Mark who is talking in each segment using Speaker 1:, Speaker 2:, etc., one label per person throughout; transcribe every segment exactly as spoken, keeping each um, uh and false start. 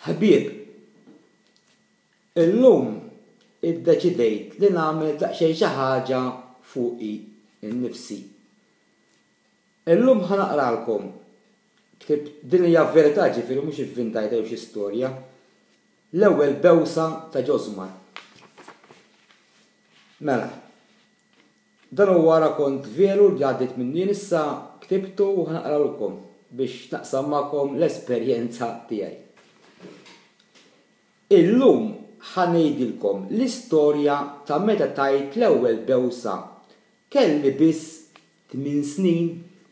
Speaker 1: Ħbieb, illum iddeċidejt li nagħmel daqsxejn xi ħaġa fuqi innifsi. Illum ħanaqralkom din hija verità ġifieri mhux ivvintajt jew xi storja. L-ewwel bewsa ta' Ġosmar. Mela, dan huwa rakont veru li għaddit minni issa ktibtu u ħanaqralkom biex naqsam magħkom l-esperjenza tiegħi. Illum ħanejdilkom l-istorja ta' meta tajt l-ewwel bewsa kelli biss tmien snin.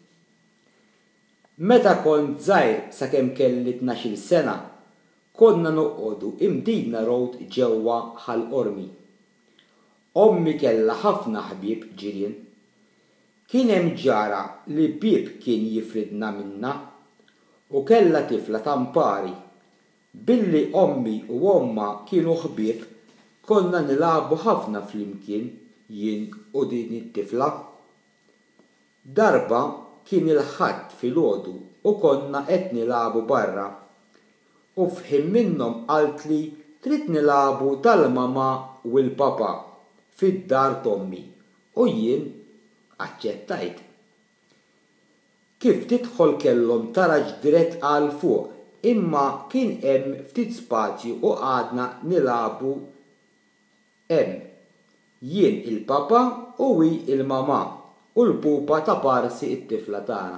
Speaker 1: Meta kont żgħir sakemm kelli tnax-il sena, konna noqogħdu imdidna rowd ġewwa ħall-qormi. Ommi kellha ħafna ħbieb ġirien. Kien hemm ġara li bieb kien jifridna minnha u kellha tifla tampari. Billi ommi u omma kienu ħbieb, konna nilagħbu ħafna flimkien jien u din it-tifla. Darba kien il-ħadd filgħodu u konna qed nilagħbu barra. U fħim minnhom qaltli trid nilagħbu tal-mama u l-papa fid-dar tommi u jien aċċettajt. Kif tidħol kellhom tara ġdret għal fuq, imma kien hemm ftit spazju u għadna nilagħbu hemm jien il-papa u hi il-mama u l-pupa ta' parsi it-tifla tagħna.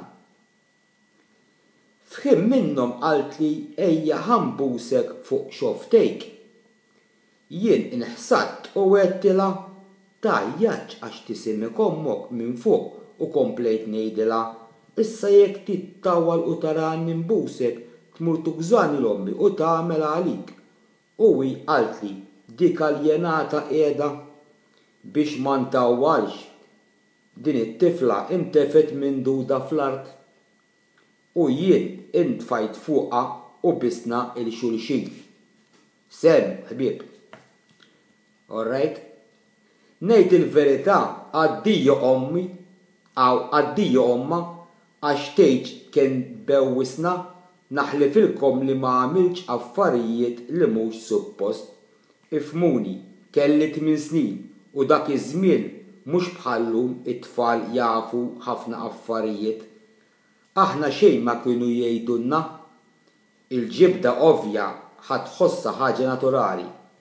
Speaker 1: Fħim minnhom qaltli ejja ħambusek fuq xoftejk. Jien inħsatt u għedtilha tajjaġġ għax tisimek ommok minn fuq u komplejt ngħidilha issa jekk tittawwal u tarani nbusek tmur tużani l-ommi u tagħmel għalik. U hi qaltli dik aljenata qiegħda biex ma ntawwalx din it-tifla intefet minn duda fl-art. U jien intfajt fuqha u bisna il-xulxin. Sem, ħbieb. All right? Ngħid il-verità għaddija ommi aw għaddija omma għax tgħid kien bewwisna naħlifilkom li ma għamilx affarijiet li mhux suppost. Ifhmuni, kelli tmien snin u dak iż-żmien mhux bħallum it-tfal jafu ħafna affarijiet. Aħna xejn ma kienu jgħidulna, il-ġibda ovvja ħadd tħossha ħaġa naturali.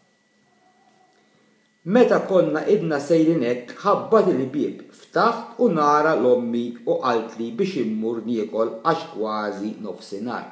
Speaker 1: Meta konna idna sejrin hekk ħabbat il-bieb ftaħt u nara l-ommi u qaltli biex immur niekol għax kważi nofsinhar.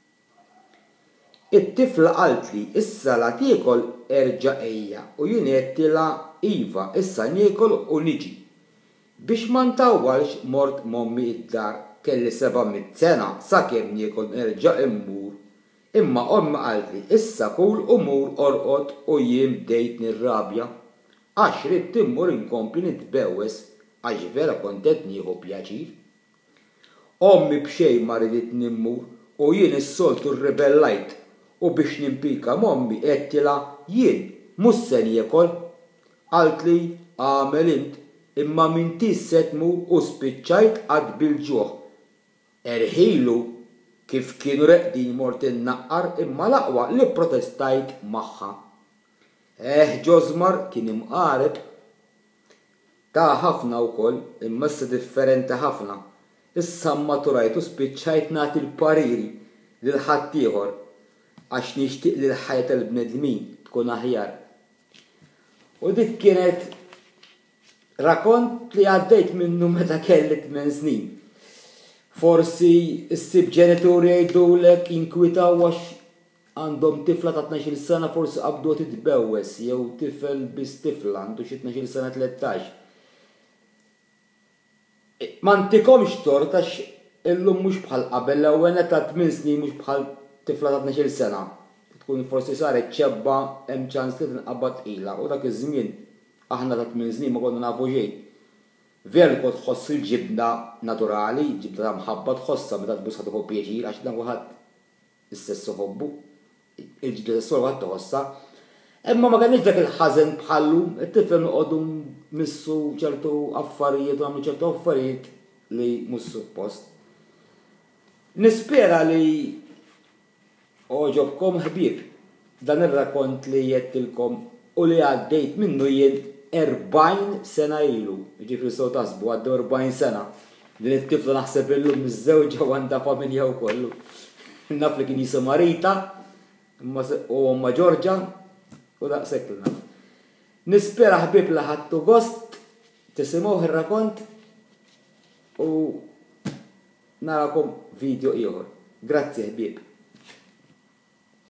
Speaker 1: It-tifla qaltli issa la tiekol erġa' ejja u jien għedtilha iva issa niekol u niġi. Biex ma ntawwalx mort mommi id-dar kelli seba' mit sena sakemm niekol nerġa' immur. Imma ommi qaltli issa kul u mur orqod u jien bdejt nirrabja għax rid immur inkompli nitbewwes għax vera kont qed nieħu pjaċir. Ommi b'xejn ma ridit nimmur u jien is-soltu rribellajt u biex nimpika mommi qedtilha jien mhux se niekol. Qaltli għamel int imma m'intix se tmur u spiċċajt għad bil-ġuħ. Erħilu kif kienu reqdin mort innaqqar imma l-aqwa li protestajt magħha. Eh Ġosmar kien imqareb ta' ħafna wkoll imma issa differenti ħafna. Issa mmaturajt u spiċċajt nagħti l-pariri lil ħadd ieħor għax nixtieq li l-ħajja tal-bnedmin tkun aħjar. U dik kienet rakont li għaddejt minnu meta kelli tmien snin. Forsi issib ġenituri jgħidulek jinkwitaw għax għandhom tifla ta' tnax-il sena forsi qabdu titbewwes jew tifel biss tifla għandu xi tnax-il sena tlettax. Ma ntikomx tort għax illum mhux bħal qabel l-ewwel ta' tmien snin mhux bħal tifla ta' tnax-il sena. Tkun forsi saret ċebba hemm ċans li tinqabad ilha u dak iż-żmien aħna ta' tmien snin ma konna nafu xejn. Veru kont tħoss il-ġibda naturali, ġibda ta' mħabba tħossha meta tbus ħadd iħobb pjaċir għax dan kulħadd istess iħobbu. Il-ġibda tas-sol ħadd tħossha. Imma ma kellix dak il-ħażen bħallu, it-tifel noqogħdu missu ċertu affarijiet u għamlu ċertu affarijiet li mhux suppost. Nispera li Oġobkom ħbib, dan ir-rakont li jettilkom u li għaddejt minnu jien erbajn sena ilu. Ġifri so tasbu għaddu erbajn sena. Din it-tifla naħseb illum miż-żewġa u għandha familja u kollu. Naf li kien jisu Marita u omma Ġorġa u daqshekk li naf. Nispera ħbib li ħadtu gost tisimgħu ir-rakont u narakom video ieħor. Grazzi ħbib.